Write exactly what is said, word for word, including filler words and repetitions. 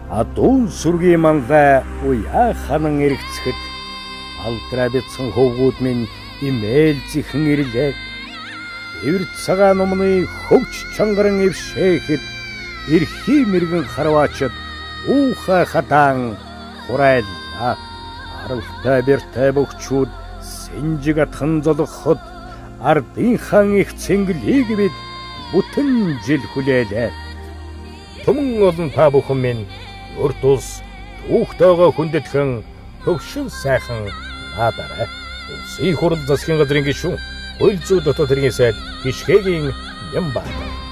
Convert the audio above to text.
Адуун сүргийн манга уяа ханан эргэцэхэд алдраа бяцхан хөвгүүд минь имээлзихэн ирлээ. Эвэр цагаан өмнө хөвч чангаран эвшээхэд эрхий мэргэн харваачд уухай хатаан хурайлаа. Аралтай бэртэй бөхчүүд сэнжиг атхан золгоход ардынхан их цэнгэлийг бид бүтэн жил хүлээлээ. Түмэн олон та бүхэн минь урт ус түүхтэйгөө хүндэтгэн төвшин сайхан наадаарай. Улсын хурал засгийн газрын гишүүн Хууль зүйн дотоод хэргийн сайд Гишгээгийн Нямбар.